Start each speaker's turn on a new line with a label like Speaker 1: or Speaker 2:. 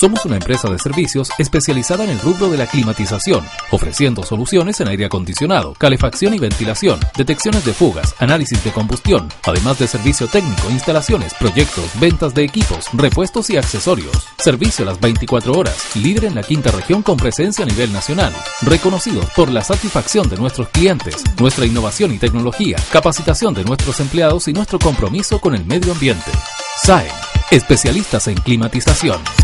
Speaker 1: Somos una empresa de servicios especializada en el rubro de la climatización, ofreciendo soluciones en aire acondicionado, calefacción y ventilación, detecciones de fugas, análisis de combustión, además de servicio técnico, instalaciones, proyectos, ventas de equipos, repuestos y accesorios. Servicio a las 24 horas, líder en la quinta región con presencia a nivel nacional. Reconocidos por la satisfacción de nuestros clientes, nuestra innovación y tecnología, capacitación de nuestros empleados y nuestro compromiso con el medio ambiente. SAEN, especialistas en climatización.